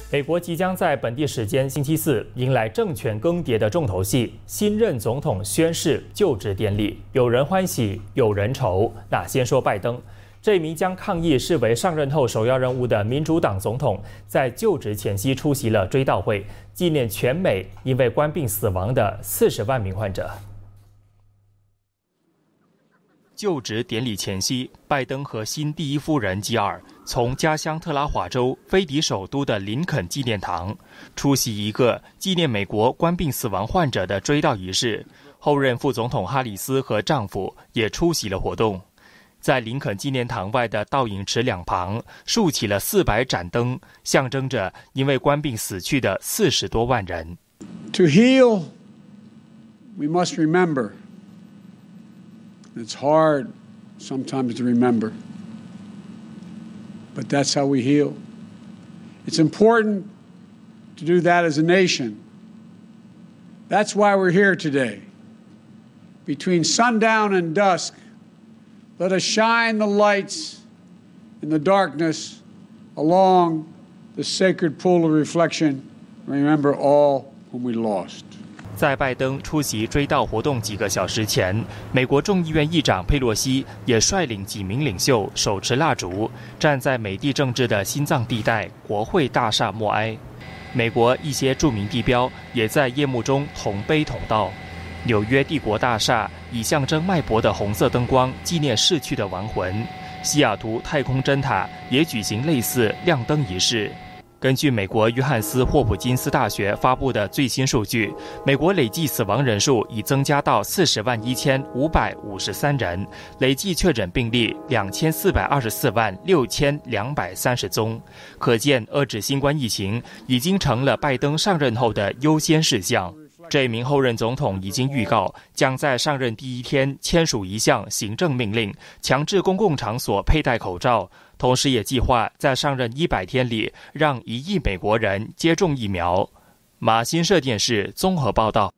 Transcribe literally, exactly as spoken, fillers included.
美国即将在本地时间星期四迎来政权更迭的重头戏，新任总统宣誓就职典礼，有人欢喜，有人愁。那先说拜登，这名将抗疫视为上任后首要任务的民主党总统，在就职前夕出席了追悼会，纪念全美因为冠病死亡的四十万名患者。就职典礼前夕，拜登和新第一夫人吉尔从家乡特拉华州飞抵首都的林肯纪念堂，出席一个纪念美国冠病死亡患者的追悼仪式。后任副总统哈里斯和丈夫也出席了活动。在林肯纪念堂外的倒影池两旁竖起了四百盏灯，象征着因为冠病死去的四十多万人。 To heal, we must remember.It's hard sometimes to remember, but that's how we heal. It's important to do that as a nation. That's why we're here today. Between sundown and dusk, let us shine the lights in the darkness along the sacred pool of reflection. Remember all whom we lost. 在拜登出席追悼活动几个小时前，美国众议院议长佩洛西也率领几名领袖手持蜡烛，站在美帝政治的心脏地带国会大厦默哀。美国一些著名地标也在夜幕中同悲同悼。纽约帝国大厦以象征脉搏的红色灯光纪念逝去的亡魂。西雅图太空针塔也举行类似亮灯仪式。根据美国约翰斯霍普金斯大学发布的最新数据，美国累计死亡人数已增加到四十万一千五百五十三人，累计确诊病例两千四百二十四万六千两百三十宗。可见，遏制新冠疫情已经成了拜登上任后的优先事项。这名后任总统已经预告，将在上任第一天签署一项行政命令，强制公共场所佩戴口罩。同时也计划在上任一百天里让一亿美国人接种疫苗。马新社电视综合报道。